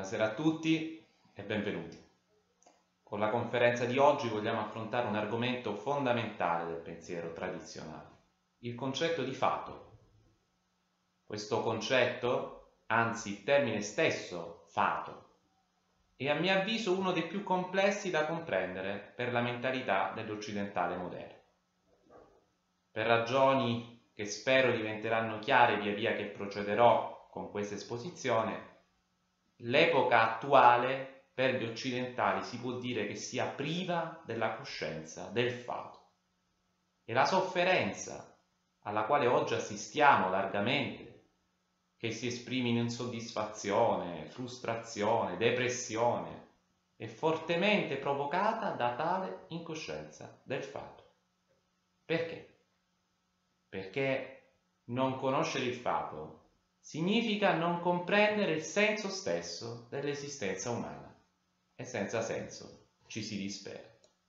Buonasera a tutti e benvenuti. Con la conferenza di oggi vogliamo affrontare un argomento fondamentale del pensiero tradizionale, il concetto di fato. Questo concetto, anzi il termine stesso, fato, è a mio avviso uno dei più complessi da comprendere per la mentalità dell'occidentale moderno. Per ragioni che spero diventeranno chiare via via che procederò con questa esposizione, l'epoca attuale per gli occidentali si può dire che sia priva della coscienza del fato. E la sofferenza alla quale oggi assistiamo largamente, che si esprime in insoddisfazione, frustrazione, depressione, è fortemente provocata da tale incoscienza del fato. Perché? Perché non conoscere il fato significa non comprendere il senso stesso dell'esistenza umana e senza senso ci si dispera.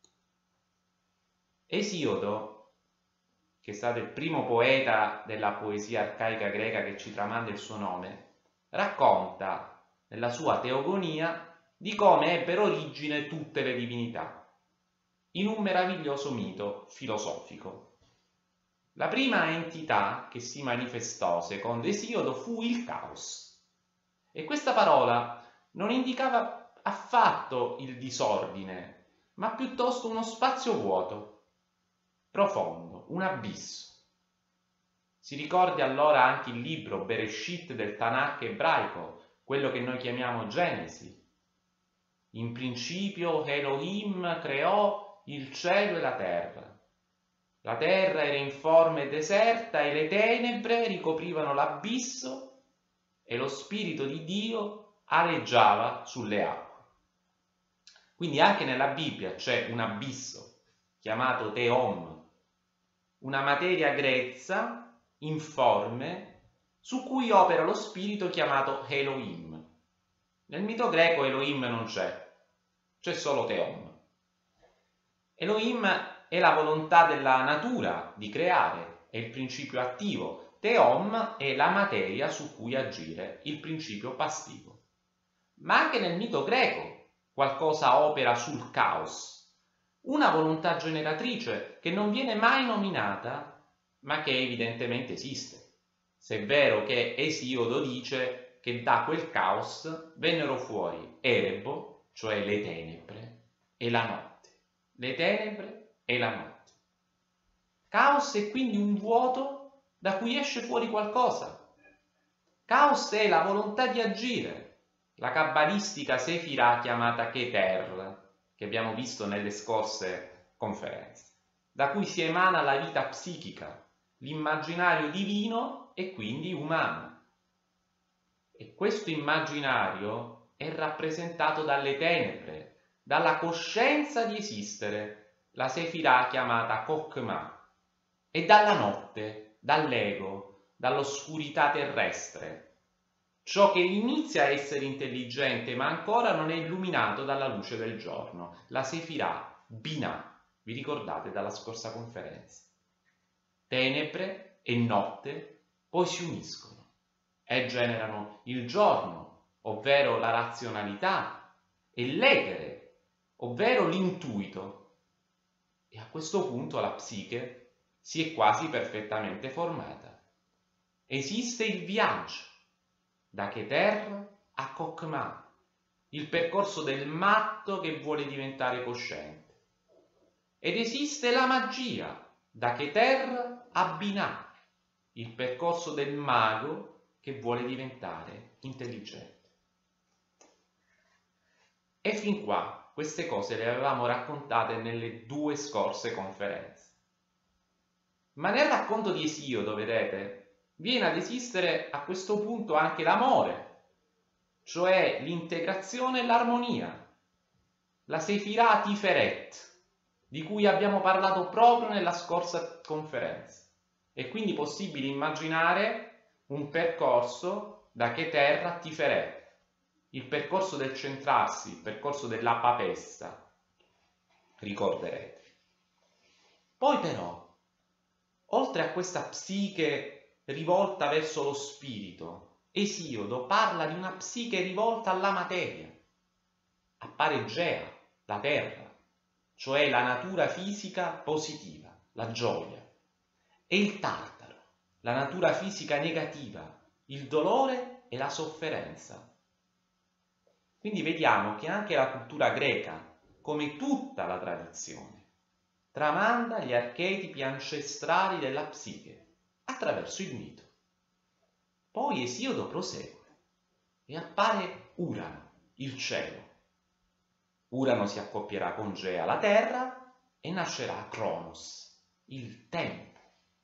Esiodo, che è stato il primo poeta della poesia arcaica greca che ci tramanda il suo nome, racconta nella sua Teogonia di come ebbero origine tutte le divinità, in un meraviglioso mito filosofico. La prima entità che si manifestò, secondo Esiodo, fu il caos. E questa parola non indicava affatto il disordine, ma piuttosto uno spazio vuoto, profondo, un abisso. Si ricordi allora anche il libro Bereshit del Tanakh ebraico, quello che noi chiamiamo Genesi. In principio Elohim creò il cielo e la terra. La terra era informe e deserta e le tenebre ricoprivano l'abisso e lo Spirito di Dio aleggiava sulle acque. Quindi anche nella Bibbia c'è un abisso chiamato Teom, una materia grezza, informe, su cui opera lo Spirito chiamato Elohim. Nel mito greco Elohim non c'è solo Teom. Elohim è la volontà della natura di creare, è il principio attivo. Teom è la materia su cui agire, il principio passivo. Ma anche nel mito greco qualcosa opera sul caos, una volontà generatrice che non viene mai nominata, ma che evidentemente esiste. Se è vero che Esiodo dice che da quel caos vennero fuori Erebo, cioè le tenebre, e la notte. Le tenebre e la notte. Caos è quindi un vuoto da cui esce fuori qualcosa. Caos è la volontà di agire, la cabalistica sefirah chiamata Keter, che abbiamo visto nelle scorse conferenze, da cui si emana la vita psichica, l'immaginario divino e quindi umano. E questo immaginario è rappresentato dalle tenebre, dalla coscienza di esistere, la sefirah chiamata Kokma, e dalla notte, dall'ego, dall'oscurità terrestre, ciò che inizia a essere intelligente ma ancora non è illuminato dalla luce del giorno, la sefirah Binah, vi ricordate dalla scorsa conferenza. Tenebre e notte poi si uniscono e generano il giorno, ovvero la razionalità, e l'etere, ovvero l'intuito. E a questo punto la psiche si è quasi perfettamente formata. Esiste il viaggio da Keter a Kokma, il percorso del matto che vuole diventare cosciente. Ed esiste la magia da Keter a Binah, il percorso del mago che vuole diventare intelligente. E fin qua queste cose le avevamo raccontate nelle due scorse conferenze. Ma nel racconto di Esiodo, vedete, viene ad esistere a questo punto anche l'amore, cioè l'integrazione e l'armonia, la Sefirah Tiferet, di cui abbiamo parlato proprio nella scorsa conferenza. È quindi possibile immaginare un percorso da Keter a Tiferet, il percorso del centrarsi, il percorso della papessa, ricorderete. Poi però, oltre a questa psiche rivolta verso lo spirito, Esiodo parla di una psiche rivolta alla materia. Appare Gea, la terra, cioè la natura fisica positiva, la gioia, e il Tartaro, la natura fisica negativa, il dolore e la sofferenza. Quindi vediamo che anche la cultura greca, come tutta la tradizione, tramanda gli archetipi ancestrali della psiche attraverso il mito. Poi Esiodo prosegue e appare Urano, il cielo. Urano si accoppierà con Gea, la terra, e nascerà Cronos, il tempo.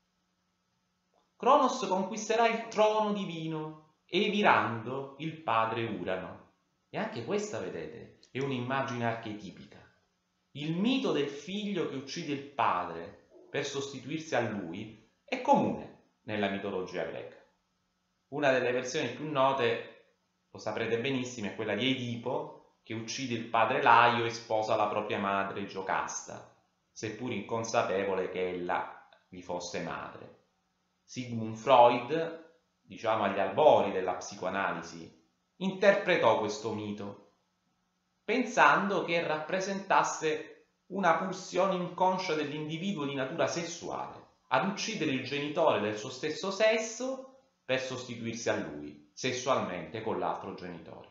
Cronos conquisterà il trono divino, evirando il padre Urano. E anche questa, vedete, è un'immagine archetipica. Il mito del figlio che uccide il padre per sostituirsi a lui è comune nella mitologia greca. Una delle versioni più note, lo saprete benissimo, è quella di Edipo, che uccide il padre Laio e sposa la propria madre Giocasta, seppur inconsapevole che ella gli fosse madre. Sigmund Freud, diciamo agli albori della psicoanalisi, interpretò questo mito, pensando che rappresentasse una pulsione inconscia dell'individuo di natura sessuale ad uccidere il genitore del suo stesso sesso per sostituirsi a lui sessualmente con l'altro genitore.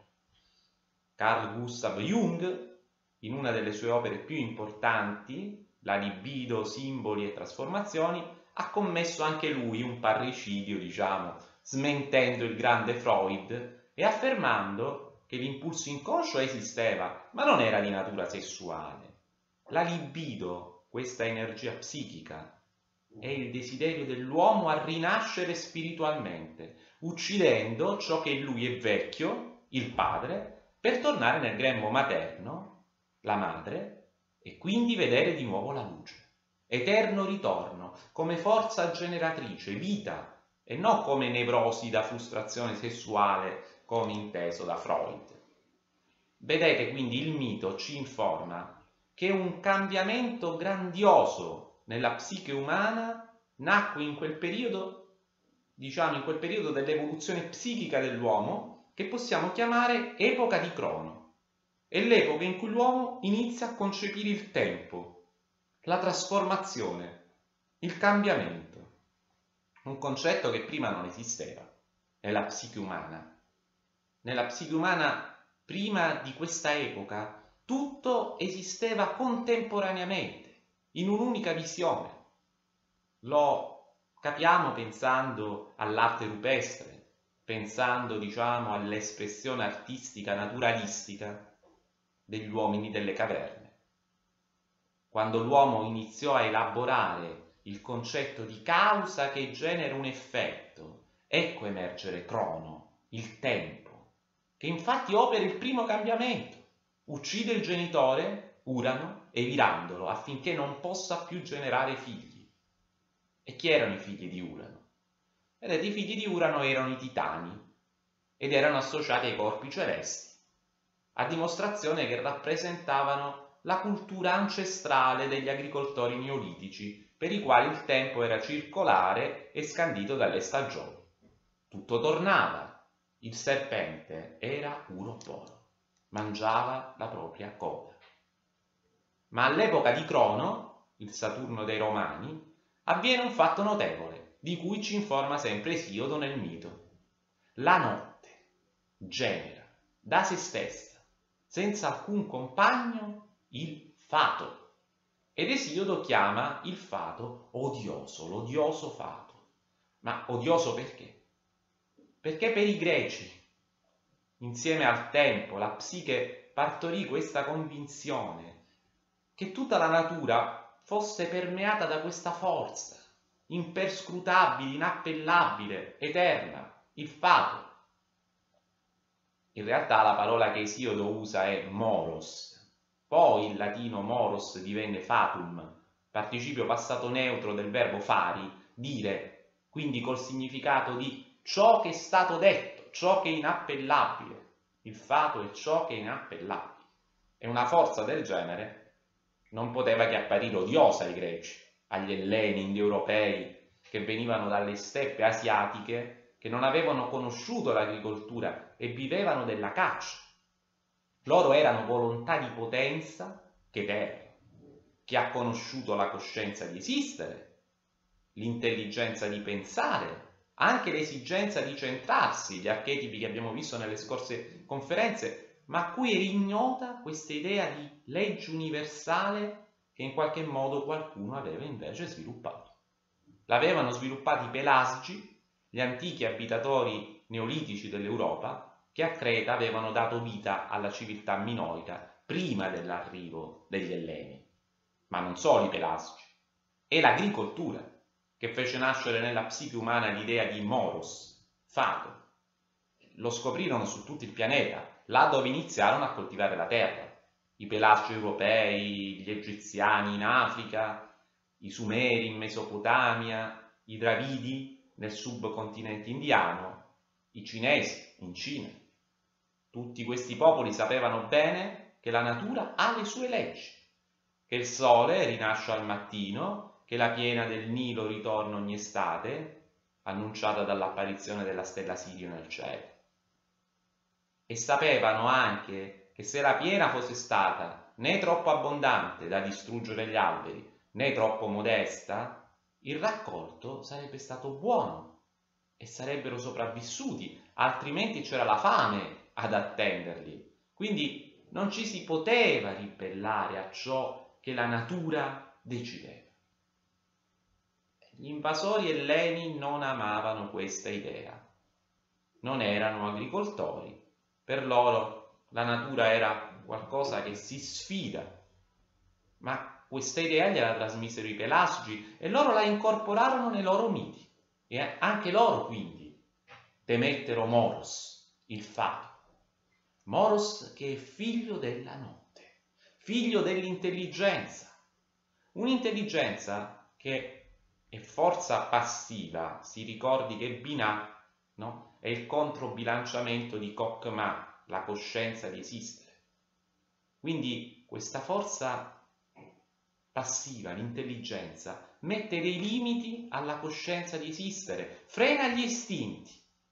Carl Gustav Jung, in una delle sue opere più importanti, La libido, simboli e trasformazioni, ha commesso anche lui un parricidio, diciamo, smentendo il grande Freud e affermando che l'impulso inconscio esisteva, ma non era di natura sessuale. La libido, questa energia psichica, è il desiderio dell'uomo a rinascere spiritualmente, uccidendo ciò che in lui è vecchio, il padre, per tornare nel grembo materno, la madre, e quindi vedere di nuovo la luce. Eterno ritorno, come forza generatrice, vita, e non come nevrosi da frustrazione sessuale, come inteso da Freud. Vedete, quindi il mito ci informa che un cambiamento grandioso nella psiche umana nacque in quel periodo, diciamo in quel periodo dell'evoluzione psichica dell'uomo, che possiamo chiamare epoca di Crono. È l'epoca in cui l'uomo inizia a concepire il tempo, la trasformazione, il cambiamento. Un concetto che prima non esisteva nella psiche umana. Nella psiche umana, prima di questa epoca, tutto esisteva contemporaneamente, in un'unica visione. Lo capiamo pensando all'arte rupestre, pensando, diciamo, all'espressione artistica naturalistica degli uomini delle caverne. Quando l'uomo iniziò a elaborare il concetto di causa che genera un effetto, ecco emergere Crono, il tempo, che infatti opera il primo cambiamento, uccide il genitore, Urano, evirandolo affinché non possa più generare figli. E chi erano i figli di Urano? Vedete, i figli di Urano erano i titani ed erano associati ai corpi celesti, a dimostrazione che rappresentavano la cultura ancestrale degli agricoltori neolitici, per i quali il tempo era circolare e scandito dalle stagioni. Tutto tornava. Il serpente era Uroporo, mangiava la propria coda. Ma all'epoca di Crono, il Saturno dei Romani, avviene un fatto notevole, di cui ci informa sempre Esiodo nel mito. La notte genera da se stessa, senza alcun compagno, il fato. Ed Esiodo chiama il fato odioso, l'odioso fato. Ma odioso perché? Perché per i greci, insieme al tempo, la psiche partorì questa convinzione che tutta la natura fosse permeata da questa forza, imperscrutabile, inappellabile, eterna, il fato. In realtà la parola che Esiodo usa è moros. Poi il latino moros divenne fatum, participio passato neutro del verbo fari, dire, quindi col significato di ciò che è stato detto, ciò che è inappellabile. Il fato è ciò che è inappellabile. E una forza del genere non poteva che apparire odiosa ai greci, agli elleni, indoeuropei, che venivano dalle steppe asiatiche, che non avevano conosciuto l'agricoltura e vivevano della caccia. Loro erano volontà di potenza che terra. Chi ha conosciuto la coscienza di esistere, l'intelligenza di pensare, anche l'esigenza di centrarsi, gli archetipi che abbiamo visto nelle scorse conferenze, ma a cui era ignota questa idea di legge universale che in qualche modo qualcuno aveva invece sviluppato. L'avevano sviluppati i Pelasgi, gli antichi abitatori neolitici dell'Europa, che a Creta avevano dato vita alla civiltà minoica prima dell'arrivo degli Elleni. Ma non solo i Pelasgi, è l'agricoltura che fece nascere nella psiche umana l'idea di moros, fato. Lo scoprirono su tutto il pianeta, là dove iniziarono a coltivare la terra. I Pelasgi europei, gli egiziani in Africa, i Sumeri in Mesopotamia, i Dravidi nel subcontinente indiano, i cinesi in Cina. Tutti questi popoli sapevano bene che la natura ha le sue leggi, che il sole rinasce al mattino, che la piena del Nilo ritorna ogni estate, annunciata dall'apparizione della stella Sirio nel cielo. E sapevano anche che se la piena fosse stata né troppo abbondante da distruggere gli alberi, né troppo modesta, il raccolto sarebbe stato buono e sarebbero sopravvissuti, altrimenti c'era la fame ad attenderli. Quindi non ci si poteva ribellare a ciò che la natura decideva. Gli invasori elleni non amavano questa idea. Non erano agricoltori. Per loro la natura era qualcosa che si sfida. Ma questa idea gliela trasmisero i Pelasgi e loro la incorporarono nei loro miti. E anche loro quindi temettero Moros, il fato. Moros che è figlio della notte, figlio dell'intelligenza. Un'intelligenza che è forza passiva, si ricordi che Binah, no? È il controbilanciamento di Kokma, la coscienza di esistere. Quindi questa forza passiva, l'intelligenza, mette dei limiti alla coscienza di esistere, frena gli istinti.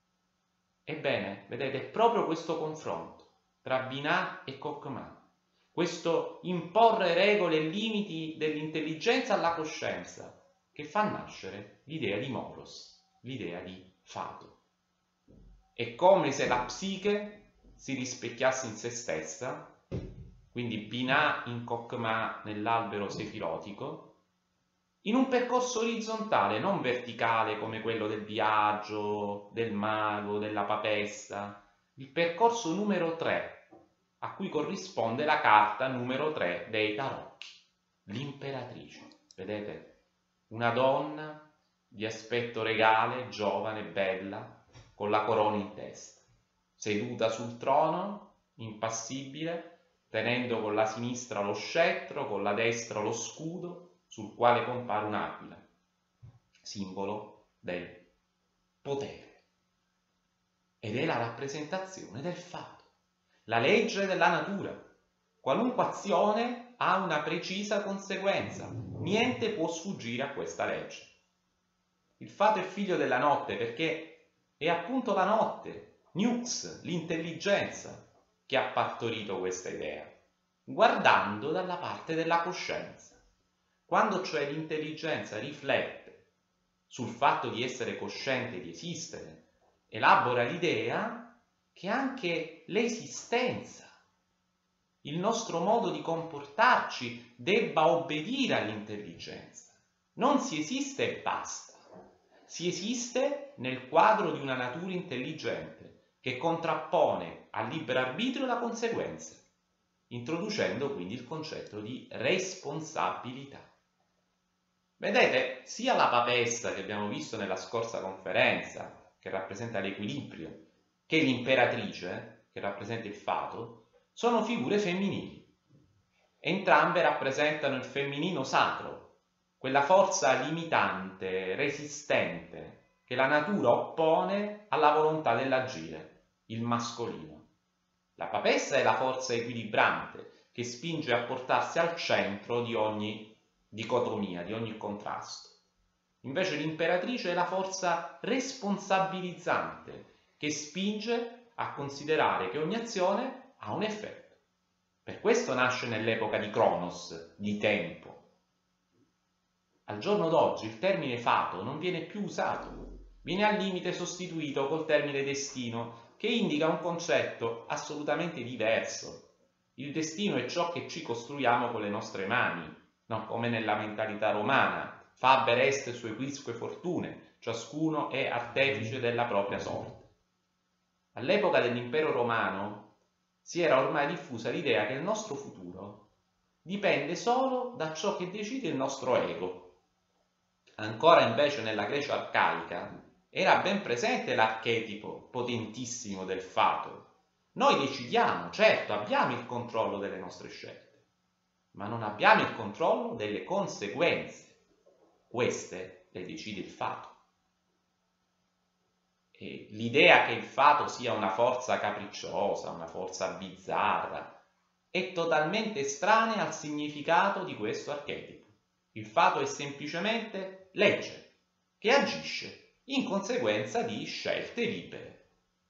Ebbene, vedete, è proprio questo confronto tra Binah e Kokma, questo imporre regole e limiti dell'intelligenza alla coscienza, che fa nascere l'idea di Moros, l'idea di fato. È come se la psiche si rispecchiasse in se stessa, quindi Binah in Kokma nell'albero sefirotico, in un percorso orizzontale, non verticale come quello del viaggio, del mago, della papessa, il percorso numero 3, a cui corrisponde la carta numero 3 dei tarocchi, l'imperatrice. Vedete? Una donna di aspetto regale, giovane, bella, con la corona in testa, seduta sul trono, impassibile, tenendo con la sinistra lo scettro, con la destra lo scudo, sul quale compare un'aquila, simbolo del potere. Ed è la rappresentazione del fato, la legge della natura. Qualunque azione ha una precisa conseguenza, niente può sfuggire a questa legge. Il fato è figlio della notte perché è appunto la notte, Nux, l'intelligenza, che ha partorito questa idea, guardando dalla parte della coscienza. Quando cioè l'intelligenza riflette sul fatto di essere cosciente di esistere, elabora l'idea che anche l'esistenza, il nostro modo di comportarci debba obbedire all'intelligenza. Non si esiste e basta. Si esiste nel quadro di una natura intelligente che contrappone al libero arbitrio la conseguenza, introducendo quindi il concetto di responsabilità. Vedete, sia la papessa che abbiamo visto nella scorsa conferenza, che rappresenta l'equilibrio, che l'imperatrice, che rappresenta il fato, sono figure femminili. Entrambe rappresentano il femminino sacro, quella forza limitante, resistente, che la natura oppone alla volontà dell'agire, il mascolino. La papessa è la forza equilibrante che spinge a portarsi al centro di ogni dicotomia, di ogni contrasto. Invece l'imperatrice è la forza responsabilizzante che spinge a considerare che ogni azione ha un effetto. Per questo nasce nell'epoca di Cronos, di tempo. Al giorno d'oggi il termine fato non viene più usato, viene al limite sostituito col termine destino, che indica un concetto assolutamente diverso. Il destino è ciò che ci costruiamo con le nostre mani, no? Come nella mentalità romana. Faber est sue quisque fortune, ciascuno è artefice della propria sorte. All'epoca dell'impero romano si era ormai diffusa l'idea che il nostro futuro dipende solo da ciò che decide il nostro ego. Ancora invece nella Grecia arcaica era ben presente l'archetipo potentissimo del fato. Noi decidiamo, certo, abbiamo il controllo delle nostre scelte, ma non abbiamo il controllo delle conseguenze. Queste le decide il fato. E l'idea che il fato sia una forza capricciosa, una forza bizzarra, è totalmente estranea al significato di questo archetipo. Il fato è semplicemente legge, che agisce in conseguenza di scelte libere.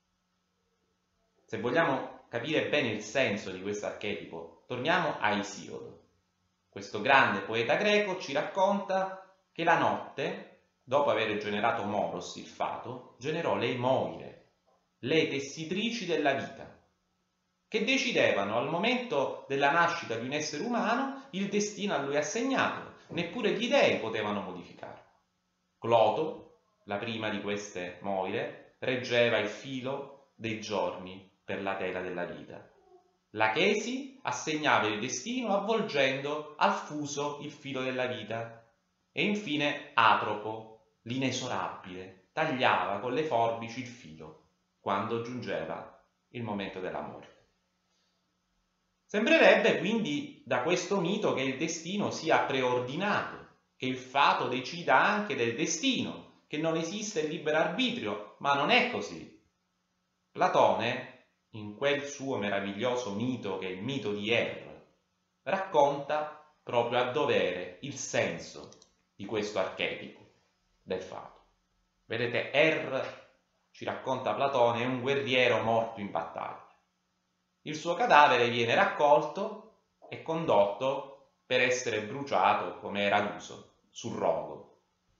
Se vogliamo capire bene il senso di questo archetipo, torniamo a Esiodo. Questo grande poeta greco ci racconta che la notte, dopo aver generato Moros, il fato, generò le Moire, le tessitrici della vita, che decidevano al momento della nascita di un essere umano il destino a lui assegnato, neppure gli dei potevano modificarlo. Cloto, la prima di queste Moire, reggeva il filo dei giorni per la tela della vita. La Chesi assegnava il destino avvolgendo al fuso il filo della vita. E infine Atropo, l'inesorabile, tagliava con le forbici il filo quando giungeva il momento della morte. Sembrerebbe quindi da questo mito che il destino sia preordinato, che il fato decida anche del destino, che non esiste il libero arbitrio, ma non è così. Platone, in quel suo meraviglioso mito che è il mito di Er, racconta proprio a dovere il senso di questo archetipo del fato. Vedete, Er, ci racconta Platone, è un guerriero morto in battaglia. Il suo cadavere viene raccolto e condotto per essere bruciato come era d'uso sul rogo.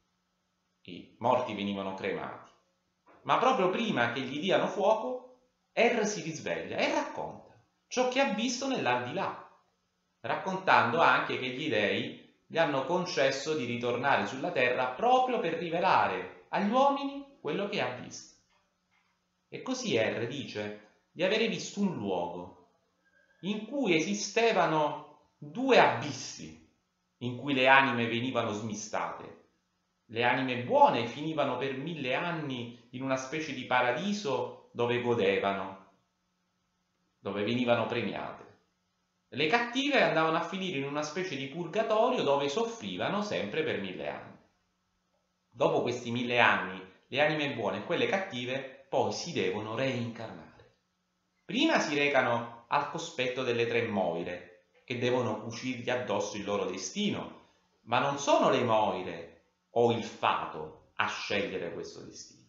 I morti venivano cremati. Ma proprio prima che gli diano fuoco, Er si risveglia e racconta ciò che ha visto nell'aldilà, raccontando anche che gli dei gli hanno concesso di ritornare sulla terra proprio per rivelare agli uomini quello che ha visto. E così Er dice di avere visto un luogo in cui esistevano due abissi in cui le anime venivano smistate. Le anime buone finivano per 1000 anni in una specie di paradiso dove godevano, dove venivano premiate. Le cattive andavano a finire in una specie di purgatorio dove soffrivano sempre per 1000 anni. Dopo questi 1000 anni, le anime buone e quelle cattive poi si devono reincarnare. Prima si recano al cospetto delle 3 Moire, che devono cucirgli addosso il loro destino, ma non sono le Moire o il fato a scegliere questo destino.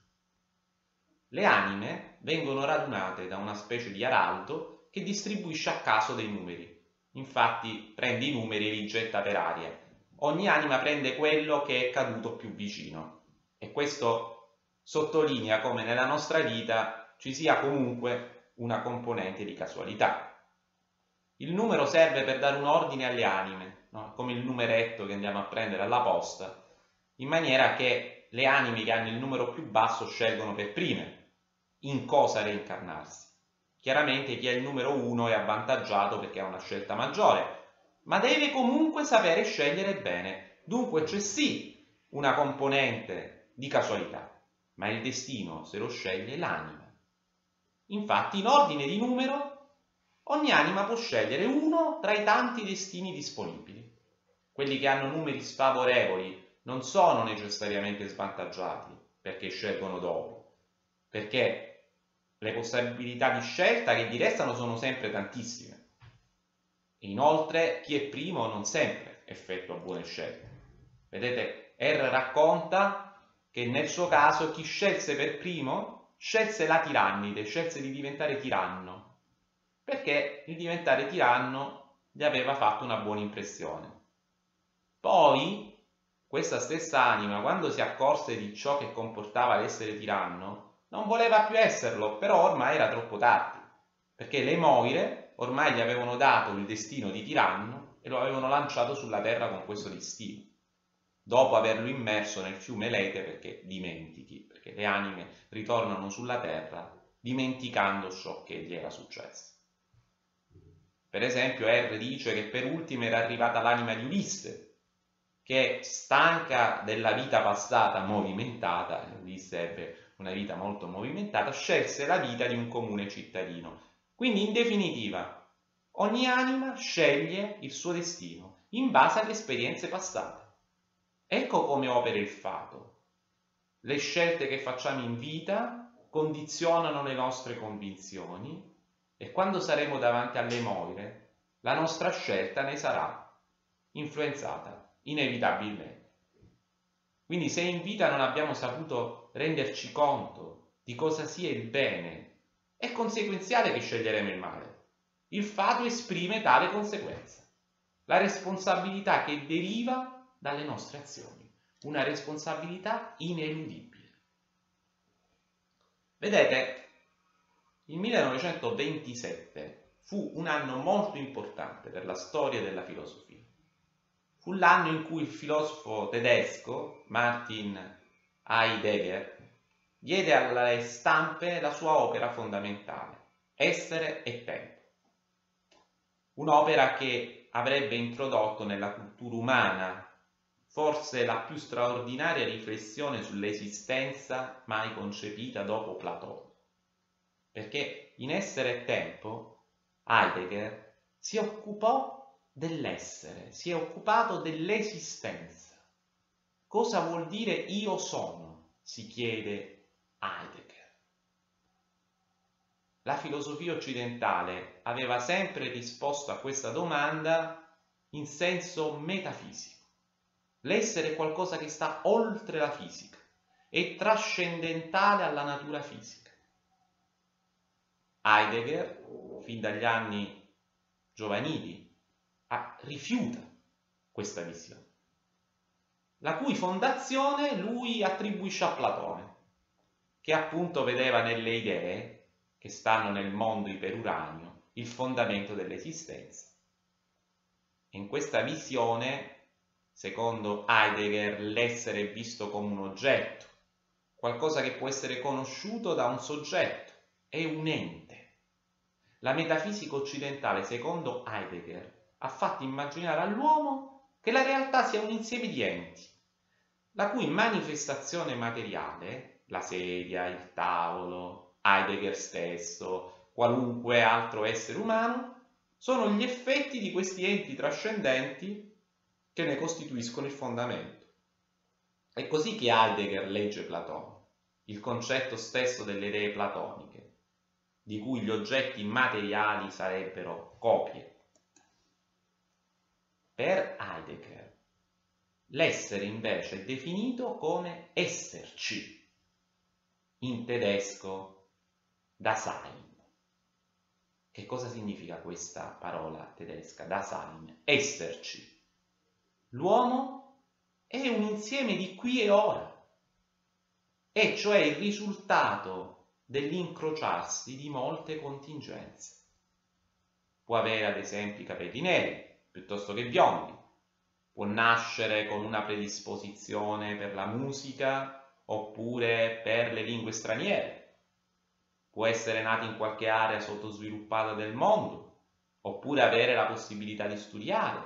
Le anime vengono radunate da una specie di araldo che distribuisce a caso dei numeri. Infatti prende i numeri e li getta per aria. Ogni anima prende quello che è caduto più vicino. E questo sottolinea come nella nostra vita ci sia comunque una componente di casualità. Il numero serve per dare un ordine alle anime, no? Come il numeretto che andiamo a prendere alla posta, in maniera che le anime che hanno il numero più basso scelgono per prime in cosa reincarnarsi. Chiaramente chi ha il numero 1 è avvantaggiato perché ha una scelta maggiore, ma deve comunque sapere scegliere bene. Dunque c'è sì una componente di casualità, ma il destino se lo sceglie l'anima. Infatti in ordine di numero ogni anima può scegliere uno tra i tanti destini disponibili. Quelli che hanno numeri sfavorevoli non sono necessariamente svantaggiati perché scelgono dopo, perché le possibilità di scelta che gli restano sono sempre tantissime. E inoltre chi è primo non sempre effettua buone scelte. Vedete, R racconta che nel suo caso chi scelse per primo scelse la tirannide, scelse di diventare tiranno, perché il diventare tiranno gli aveva fatto una buona impressione. Poi questa stessa anima, quando si accorse di ciò che comportava l'essere tiranno, non voleva più esserlo, però ormai era troppo tardi, perché le Moire ormai gli avevano dato il destino di tiranno e lo avevano lanciato sulla terra con questo destino, dopo averlo immerso nel fiume Lete, perché dimentichi, perché le anime ritornano sulla terra dimenticando ciò che gli era successo. Per esempio R dice che per ultimo era arrivata l'anima di Ulisse, che stanca della vita passata movimentata, Ulisse ebbe una vita molto movimentata, scelse la vita di un comune cittadino. Quindi in definitiva ogni anima sceglie il suo destino in base alle esperienze passate. Ecco come opera il fato. Le scelte che facciamo in vita condizionano le nostre convinzioni e quando saremo davanti alle Moire la nostra scelta ne sarà influenzata inevitabilmente. Quindi se in vita non abbiamo saputo renderci conto di cosa sia il bene, è conseguenziale che sceglieremo il male. Il fato esprime tale conseguenza, la responsabilità che deriva dalle nostre azioni, una responsabilità ineludibile. Vedete, il 1927 fu un anno molto importante per la storia della filosofia. Fu l'anno in cui il filosofo tedesco Martin Heidegger diede alle stampe la sua opera fondamentale, Essere e Tempo. Un'opera che avrebbe introdotto nella cultura umana forse la più straordinaria riflessione sull'esistenza mai concepita dopo Platone. Perché in Essere e Tempo Heidegger si occupò dell'essere, si è occupato dell'esistenza. Cosa vuol dire io sono? Si chiede Heidegger. La filosofia occidentale aveva sempre risposto a questa domanda in senso metafisico. L'essere è qualcosa che sta oltre la fisica, è trascendentale alla natura fisica. Heidegger, fin dagli anni giovanili, rifiuta questa visione, la cui fondazione lui attribuisce a Platone, che appunto vedeva nelle idee che stanno nel mondo iperuranio il fondamento dell'esistenza. In questa visione, secondo Heidegger, l'essere è visto come un oggetto, qualcosa che può essere conosciuto da un soggetto, è un ente. La metafisica occidentale, secondo Heidegger, ha fatto immaginare all'uomo che la realtà sia un insieme di enti, la cui manifestazione materiale, la sedia, il tavolo, Heidegger stesso, qualunque altro essere umano, sono gli effetti di questi enti trascendenti che ne costituiscono il fondamento. È così che Heidegger legge Platone, il concetto stesso delle idee platoniche, di cui gli oggetti materiali sarebbero copie. Per Heidegger, l'essere invece è definito come esserci, in tedesco Dasein. Che cosa significa questa parola tedesca, Dasein? Esserci. L'uomo è un insieme di qui e ora, e cioè il risultato dell'incrociarsi di molte contingenze. Può avere ad esempio i capelli neri, piuttosto che biondi, può nascere con una predisposizione per la musica oppure per le lingue straniere, può essere nato in qualche area sottosviluppata del mondo, oppure avere la possibilità di studiare.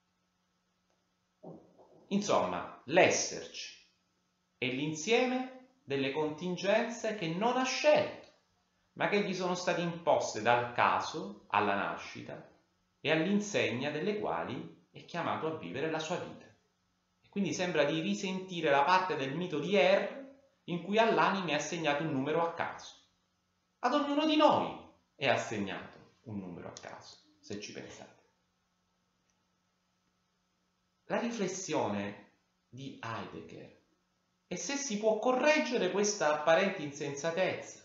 Insomma, l'esserci è l'insieme delle contingenze che non ha scelto, ma che gli sono state imposte dal caso alla nascita e all'insegna delle quali è chiamato a vivere la sua vita. E quindi sembra di risentire la parte del mito di R in cui all'anima è assegnato un numero a caso. Ad ognuno di noi è assegnato un numero a caso, se ci pensate. La riflessione di Heidegger e se si può correggere questa apparente insensatezza.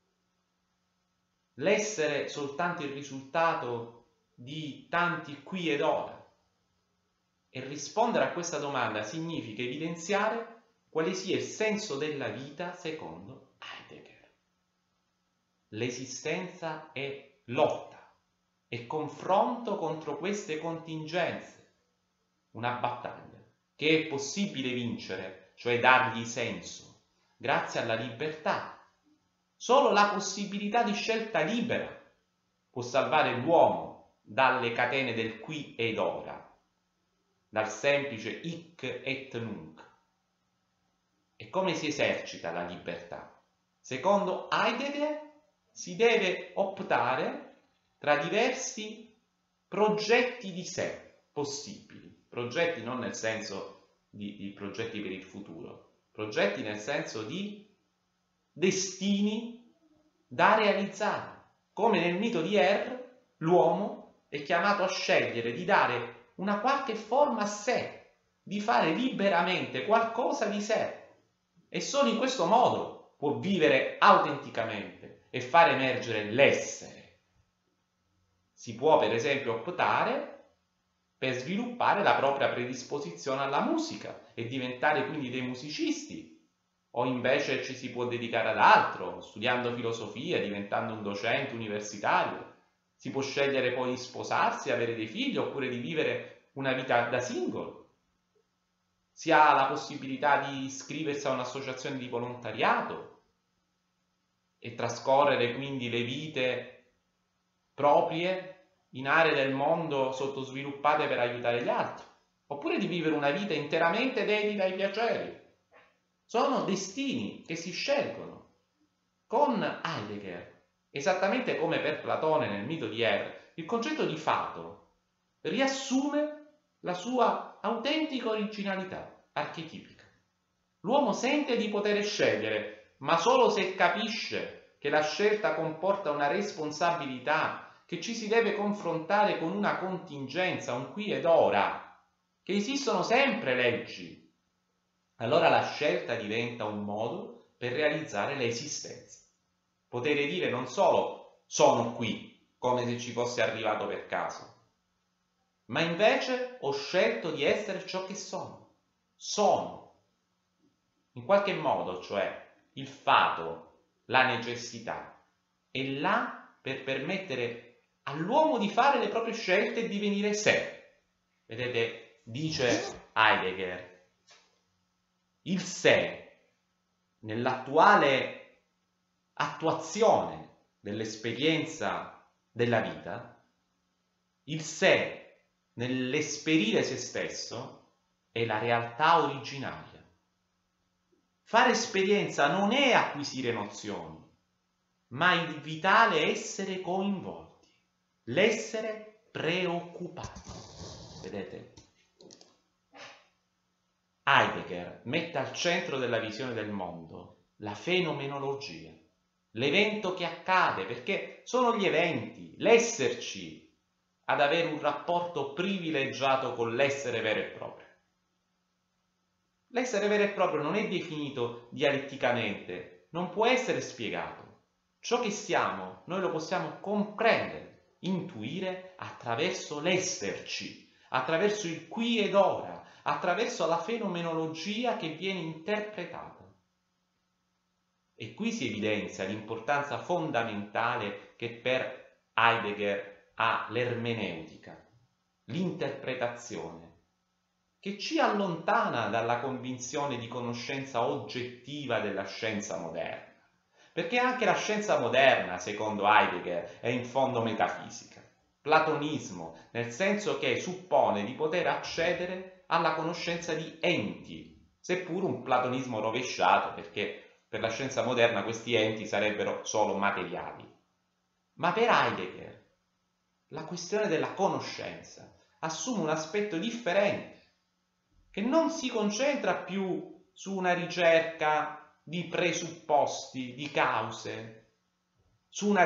L'essere soltanto il risultato di tanti qui ed ora. E rispondere a questa domanda significa evidenziare quale sia il senso della vita secondo Heidegger. L'esistenza è lotta e confronto contro queste contingenze, una battaglia che è possibile vincere, cioè dargli senso, grazie alla libertà. Solo la possibilità di scelta libera può salvare l'uomo dalle catene del qui ed ora, dal semplice hic et nunc. E come si esercita la libertà? Secondo Heidegger si deve optare tra diversi progetti di sé possibili. Progetti non nel senso di progetti per il futuro, progetti nel senso di destini da realizzare. Come nel mito di l'uomo è chiamato a scegliere di dare una qualche forma a sé, di fare liberamente qualcosa di sé. E solo in questo modo può vivere autenticamente e far emergere l'essere. Si può per esempio optare per sviluppare la propria predisposizione alla musica e diventare quindi dei musicisti, o invece ci si può dedicare ad altro, studiando filosofia, diventando un docente universitario. Si può scegliere poi di sposarsi, avere dei figli, oppure di vivere una vita da single. Si ha la possibilità di iscriversi a un'associazione di volontariato e trascorrere quindi le vite proprie in aree del mondo sottosviluppate per aiutare gli altri, oppure di vivere una vita interamente dedita ai piaceri. Sono destini che si scelgono. Con Heidegger, esattamente come per Platone nel mito di il concetto di fato riassume la sua autentica originalità archetipica. L'uomo sente di poter scegliere, ma solo se capisce che la scelta comporta una responsabilità, che ci si deve confrontare con una contingenza, un qui ed ora, che esistono sempre leggi. Allora la scelta diventa un modo per realizzare l'esistenza. Potere dire non solo sono qui, come se ci fosse arrivato per caso, ma invece ho scelto di essere ciò che sono. Sono. In qualche modo, cioè, il fato, la necessità, è là per permettere all'uomo di fare le proprie scelte e divenire sé. Vedete, dice Heidegger, il sé, nell'attuale attuazione dell'esperienza della vita, il sé, nell'esperire se stesso, è la realtà originaria. Fare esperienza non è acquisire nozioni, ma il vitale essere coinvolti, l'essere preoccupati. Vedete? Heidegger mette al centro della visione del mondo la fenomenologia, l'evento che accade, perché sono gli eventi, l'esserci, ad avere un rapporto privilegiato con l'essere vero e proprio. L'essere vero e proprio non è definito dialetticamente, non può essere spiegato. Ciò che siamo, noi lo possiamo comprendere, intuire attraverso l'esserci, attraverso il qui ed ora, attraverso la fenomenologia che viene interpretata. E qui si evidenzia l'importanza fondamentale che per Heidegger ha l'ermeneutica, l'interpretazione, che ci allontana dalla convinzione di conoscenza oggettiva della scienza moderna. Perché anche la scienza moderna, secondo Heidegger, è in fondo metafisica. Platonismo, nel senso che suppone di poter accedere alla conoscenza di enti, seppur un platonismo rovesciato, perché per la scienza moderna questi enti sarebbero solo materiali. Ma per Heidegger la questione della conoscenza assume un aspetto differente, che non si concentra più su una ricerca di presupposti, di cause, su una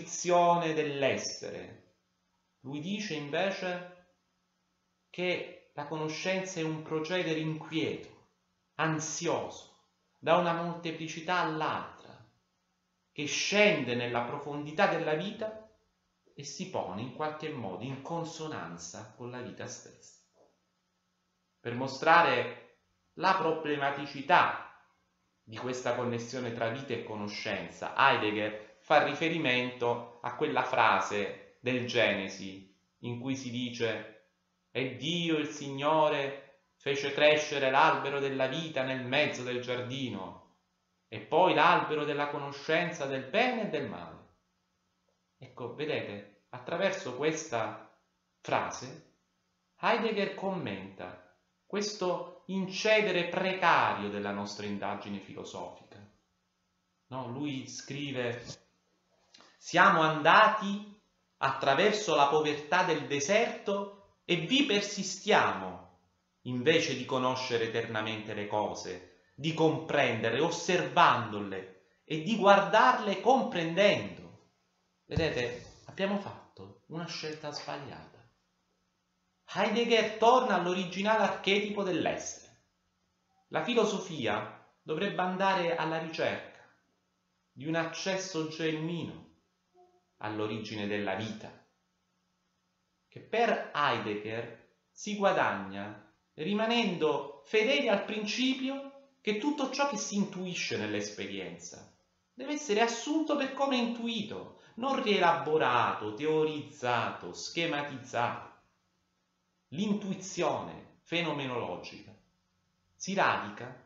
descrizione dell'essere. Lui dice invece che La conoscenza è un procedere inquieto, ansioso, da una molteplicità all'altra, che scende nella profondità della vita e si pone in qualche modo in consonanza con la vita stessa. Per mostrare la problematicità di questa connessione tra vita e conoscenza, Heidegger fa riferimento a quella frase del Genesi in cui si dice: «E Dio, il Signore, fece crescere l'albero della vita nel mezzo del giardino e poi l'albero della conoscenza del bene e del male». Ecco, vedete, attraverso questa frase Heidegger commenta questo incedere precario della nostra indagine filosofica. No, lui scrive: «Siamo andati attraverso la povertà del deserto e vi persistiamo, invece di conoscere eternamente le cose, di comprendere osservandole e di guardarle comprendendo». Vedete, abbiamo fatto una scelta sbagliata. Heidegger torna all'originale archetipo dell'essere. La filosofia dovrebbe andare alla ricerca di un accesso genuino all'origine della vita, che per Heidegger si guadagna rimanendo fedeli al principio che tutto ciò che si intuisce nell'esperienza deve essere assunto per come è intuito, non rielaborato, teorizzato, schematizzato. L'intuizione fenomenologica si radica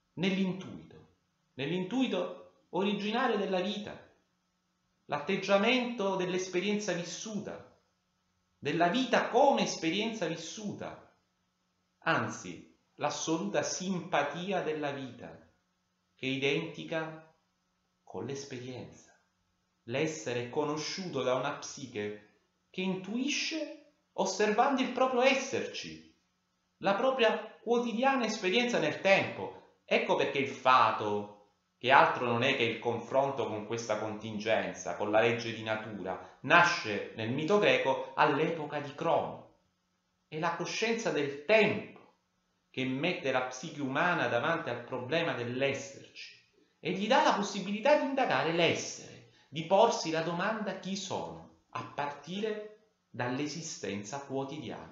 nell'intuito originario della vita, l'atteggiamento dell'esperienza vissuta, della vita come esperienza vissuta, anzi l'assoluta simpatia della vita, che è identica con l'esperienza, l'essere conosciuto da una psiche che intuisce osservando il proprio esserci, la propria quotidiana esperienza nel tempo. Ecco perché il fato, che altro non è che il confronto con questa contingenza, con la legge di natura, nasce nel mito greco all'epoca di Crono. È la coscienza del tempo che mette la psiche umana davanti al problema dell'esserci e gli dà la possibilità di indagare l'essere, di porsi la domanda chi sono, a partire dall'esistenza quotidiana.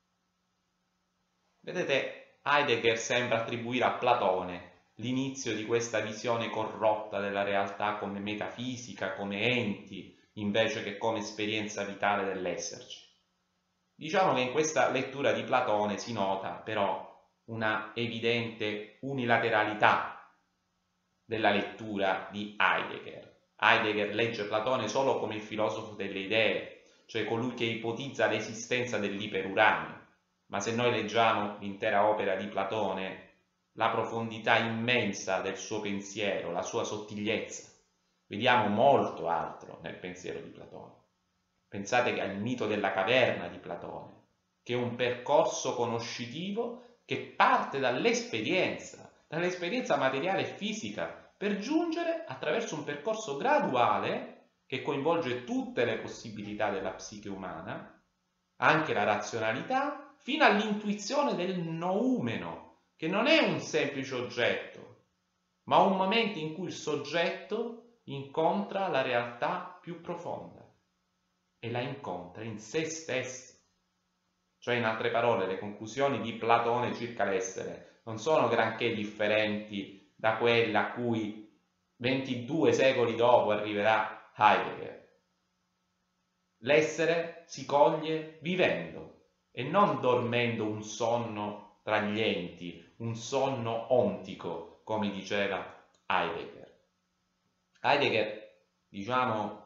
Vedete, Heidegger sembra attribuire a Platone l'inizio di questa visione corrotta della realtà come metafisica, come enti, invece che come esperienza vitale dell'esserci. Diciamo che in questa lettura di Platone si nota però una evidente unilateralità della lettura di Heidegger. Heidegger legge Platone solo come il filosofo delle idee, cioè colui che ipotizza l'esistenza dell'iperuranio. Ma se noi leggiamo l'intera opera di Platone, la profondità immensa del suo pensiero, la sua sottigliezza, vediamo molto altro nel pensiero di Platone. Pensate al mito della caverna di Platone, che è un percorso conoscitivo che parte dall'esperienza materiale e fisica, per giungere attraverso un percorso graduale che coinvolge tutte le possibilità della psiche umana, anche la razionalità, fino all'intuizione del noumeno, che non è un semplice oggetto, ma un momento in cui il soggetto incontra la realtà più profonda e la incontra in se stesso. Cioè, in altre parole, le conclusioni di Platone circa l'essere non sono granché differenti da quelle a cui 22 secoli dopo arriverà Heidegger. L'essere si coglie vivendo e non dormendo un sonno tra gli enti, un sonno ontico, come diceva Heidegger. Heidegger, diciamo,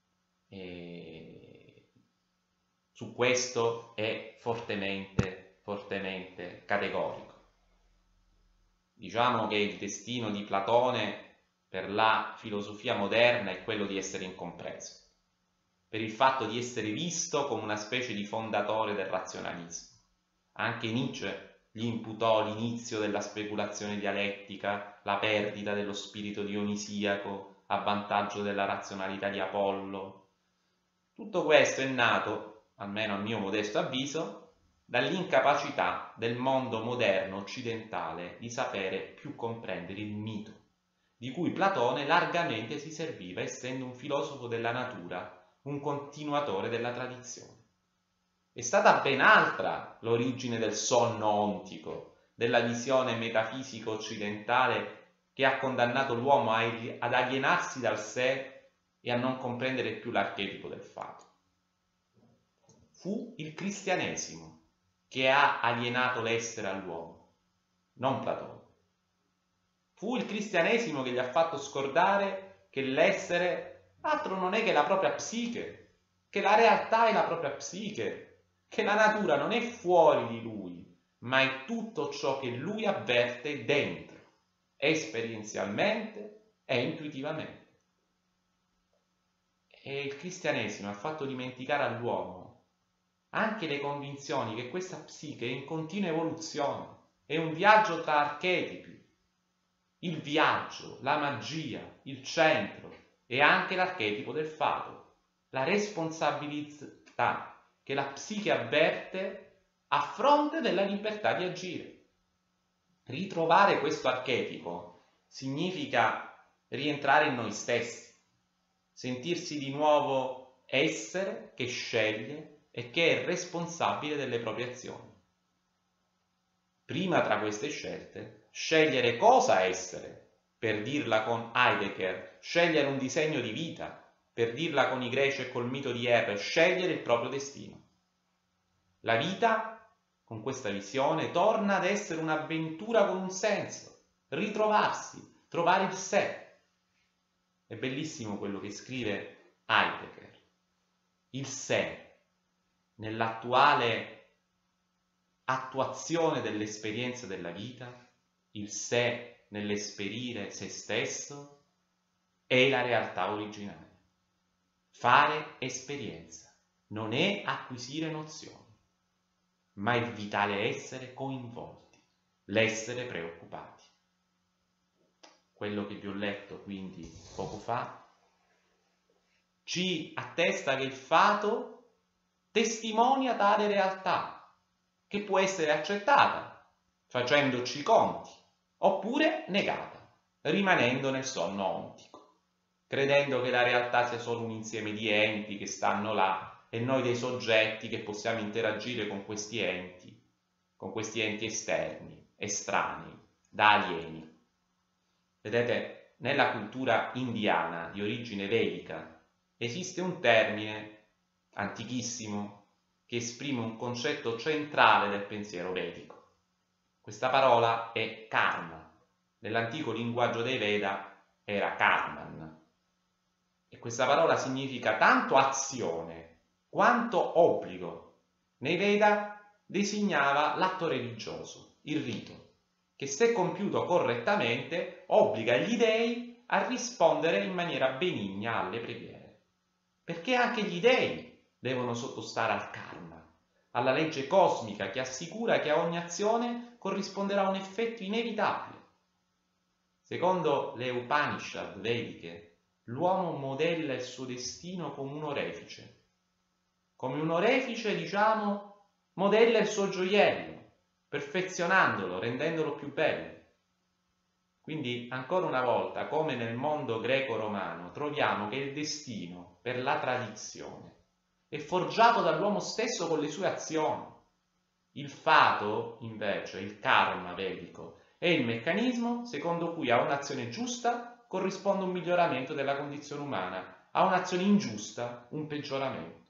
su questo è fortemente categorico. Diciamo che il destino di Platone per la filosofia moderna è quello di essere incompreso, per il fatto di essere visto come una specie di fondatore del razionalismo. Anche Nietzsche gli imputò l'inizio della speculazione dialettica, la perdita dello spirito dionisiaco a vantaggio della razionalità di Apollo. Tutto questo è nato, almeno a mio modesto avviso, dall'incapacità del mondo moderno occidentale di sapere più comprendere il mito, di cui Platone largamente si serviva essendo un filosofo della natura, un continuatore della tradizione. È stata ben altra l'origine del sonno ontico, della visione metafisica occidentale che ha condannato l'uomo ad alienarsi dal sé e a non comprendere più l'archetipo del fato. Fu il cristianesimo che ha alienato l'essere all'uomo, non Platone. Fu il cristianesimo che gli ha fatto scordare che l'essere altro non è che la propria psiche, che la realtà è la propria psiche, che la natura non è fuori di lui, ma è tutto ciò che lui avverte dentro, esperienzialmente e intuitivamente. E il cristianesimo ha fatto dimenticare all'uomo anche le convinzioni che questa psiche è in continua evoluzione, è un viaggio tra archetipi, il viaggio, la magia, il centro e anche l'archetipo del fato, la responsabilità che la psiche avverte a fronte della libertà di agire. Ritrovare questo archetipo significa rientrare in noi stessi, sentirsi di nuovo essere che sceglie e che è responsabile delle proprie azioni. Prima tra queste scelte, scegliere cosa essere, per dirla con Heidegger, scegliere un disegno di vita, per dirla con i greci e col mito di Er, scegliere il proprio destino. La vita, con questa visione, torna ad essere un'avventura con un senso, ritrovarsi, trovare il sé. È bellissimo quello che scrive Heidegger. Il sé, nell'attuale attuazione dell'esperienza della vita, il sé nell'esperire se stesso, è la realtà originale. Fare esperienza non è acquisire nozioni, ma il vitale essere coinvolti, l'essere preoccupati. Quello che vi ho letto quindi poco fa ci attesta che il fato testimonia tale realtà che può essere accettata facendoci conti oppure negata, rimanendo nel sonno ontico, credendo che la realtà sia solo un insieme di enti che stanno là e noi dei soggetti che possiamo interagire con questi enti esterni, estranei, da alieni. Vedete, nella cultura indiana di origine vedica esiste un termine antichissimo che esprime un concetto centrale del pensiero vedico. Questa parola è karma. Nell'antico linguaggio dei Veda era karman. E questa parola significa tanto azione quanto obbligo. Nei Veda designava l'atto religioso, il rito, che se compiuto correttamente obbliga gli dei a rispondere in maniera benigna alle preghiere. Perché anche gli dei devono sottostare al karma, alla legge cosmica che assicura che a ogni azione corrisponderà un effetto inevitabile. Secondo le Upanishad vediche, l'uomo modella il suo destino come un orefice. Come un orefice, modella il suo gioiello, perfezionandolo, rendendolo più bello. Quindi, ancora una volta, come nel mondo greco-romano, troviamo che il destino, per la tradizione, è forgiato dall'uomo stesso con le sue azioni. Il fato, invece, il karma vedico, è il meccanismo secondo cui a un'azione giusta corrisponde un miglioramento della condizione umana, a un'azione ingiusta un peggioramento.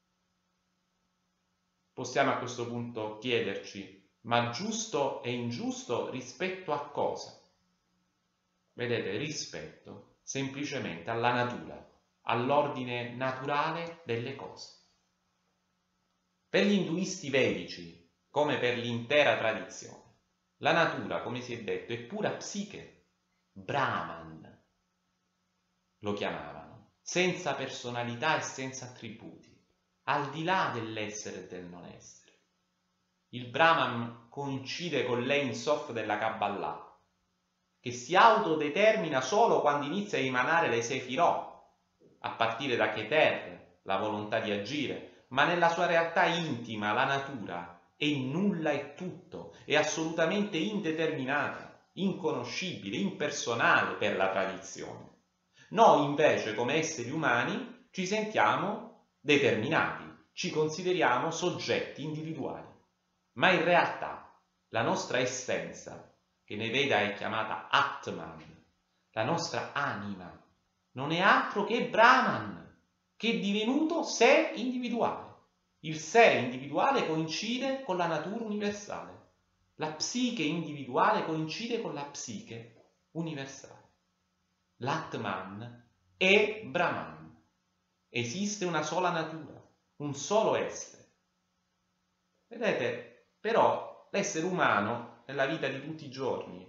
Possiamo a questo punto chiederci, ma giusto e ingiusto rispetto a cosa? Vedete, rispetto semplicemente alla natura, all'ordine naturale delle cose. Per gli induisti vedici, come per l'intera tradizione, la natura, come si è detto, è pura psiche, Brahman lo chiamavano, senza personalità e senza attributi, al di là dell'essere e del non essere. Il Brahman coincide con l'Ein Sof della Kabbalah, che si autodetermina solo quando inizia a emanare le Sefirot, a partire da Keter, la volontà di agire, ma nella sua realtà intima, la natura, e nulla è tutto, è assolutamente indeterminata, inconoscibile, impersonale per la tradizione. Noi invece come esseri umani ci sentiamo determinati, ci consideriamo soggetti individuali, ma in realtà la nostra essenza, che nei Veda è chiamata Atman, la nostra anima, non è altro che Brahman, che è divenuto sé individuale. Il sé individuale coincide con la natura universale. La psiche individuale coincide con la psiche universale. L'Atman è Brahman. Esiste una sola natura, un solo essere. Vedete, però l'essere umano nella vita di tutti i giorni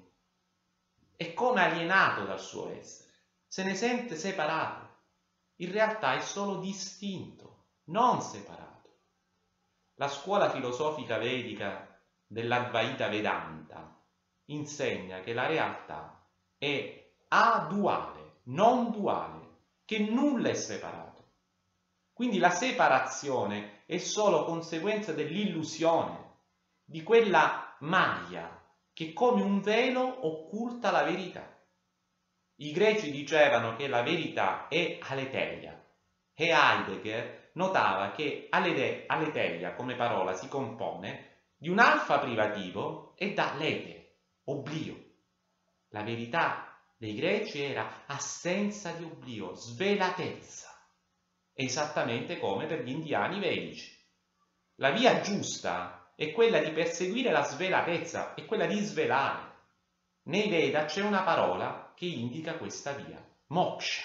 è come alienato dal suo essere, se ne sente separato. In realtà è solo distinto, non separato. La scuola filosofica vedica dell'Advaita Vedanta insegna che la realtà è aduale, non duale, che nulla è separato. Quindi la separazione è solo conseguenza dell'illusione, di quella maglia che come un velo occulta la verità. I greci dicevano che la verità è aletheia e Heidegger notava che aletheia come parola si compone di un alfa privativo e da lete, oblio. La verità dei greci era assenza di oblio, svelatezza, esattamente come per gli indiani vedici. La via giusta è quella di perseguire la svelatezza, è quella di svelare. Nei Veda c'è una parola che indica questa via, moksha.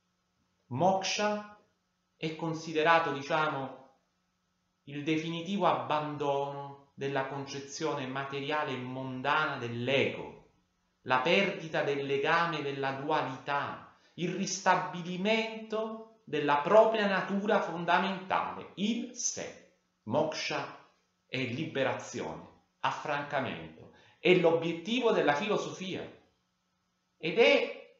Moksha è considerato, il definitivo abbandono della concezione materiale e mondana dell'ego, la perdita del legame della dualità, il ristabilimento della propria natura fondamentale, il sé. Moksha è liberazione, affrancamento, è l'obiettivo della filosofia ed è,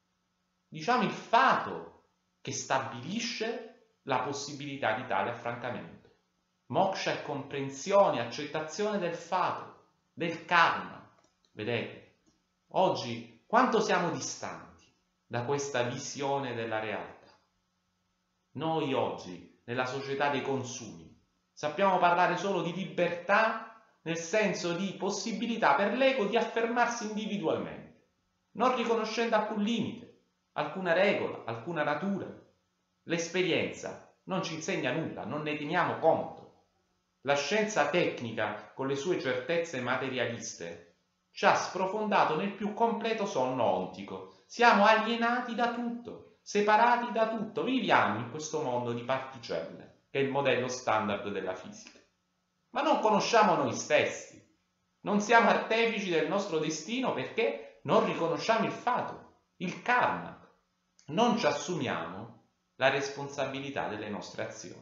il fato che stabilisce la possibilità di tale affrancamento. Moksha è comprensione, accettazione del fato, del karma. Vedete? Oggi quanto siamo distanti da questa visione della realtà? Noi oggi, nella società dei consumi, sappiamo parlare solo di libertà nel senso di possibilità per l'ego di affermarsi individualmente, non riconoscendo alcun limite, alcuna regola, alcuna natura. L'esperienza non ci insegna nulla, non ne teniamo conto. La scienza tecnica, con le sue certezze materialiste, ci ha sprofondato nel più completo sonno ontico. Siamo alienati da tutto, separati da tutto. Viviamo in questo mondo di particelle, che è il modello standard della fisica. Ma non conosciamo noi stessi. Non siamo artefici del nostro destino perché non riconosciamo il fato, il karma. Non ci assumiamo la responsabilità delle nostre azioni.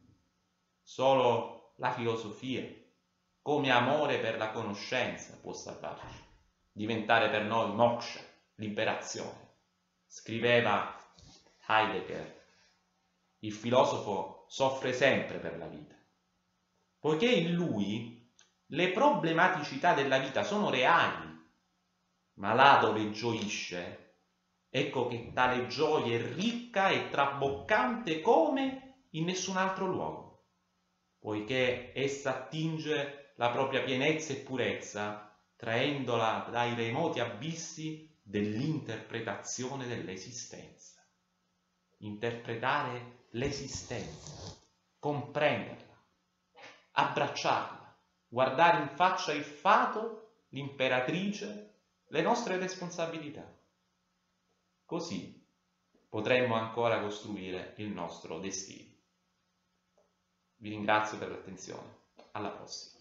Solo la filosofia, come amore per la conoscenza, può salvarci, diventare per noi moksha, liberazione. Scriveva Heidegger, il filosofo soffre sempre per la vita, poiché in lui le problematicità della vita sono reali, ma là dove gioisce, ecco che tale gioia è ricca e traboccante come in nessun altro luogo, poiché essa attinge la propria pienezza e purezza, traendola dai remoti abissi dell'interpretazione dell'esistenza. Interpretare l'esistenza, comprenderla, abbracciarla, guardare in faccia il fato, l'imperatrice, le nostre responsabilità. Così potremmo ancora costruire il nostro destino. Vi ringrazio per l'attenzione. Alla prossima.